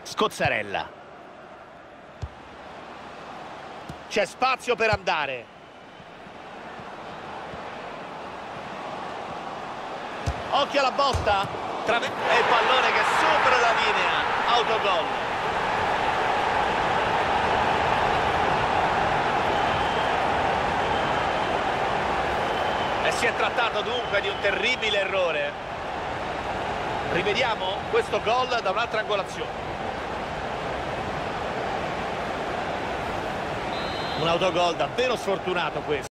Scozzarella. C'è spazio per andare. Occhio alla botta. E il pallone che supera la linea. Autogol. E si è trattato dunque di un terribile errore. Rivediamo questo gol da un'altra angolazione. Un autogol davvero sfortunato questo.